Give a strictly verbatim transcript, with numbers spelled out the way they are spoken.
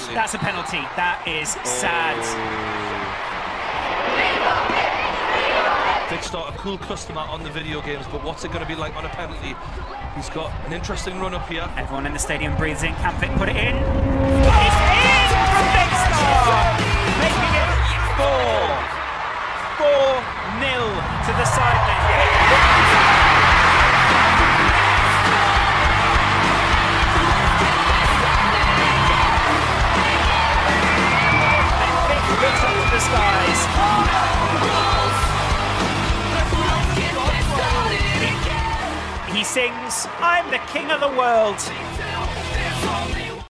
penalty. That's a penalty. That is oh. sad. Vikkstar, a cool customer on the video games, but what's it going to be like on a penalty? He's got an interesting run up here. Everyone in the stadium breathes in. Can Vic put it in? It's in from Vikkstar! Making it four. four nil to the sideline. Looks up to the skies. He, he sings, "I'm the king of the world."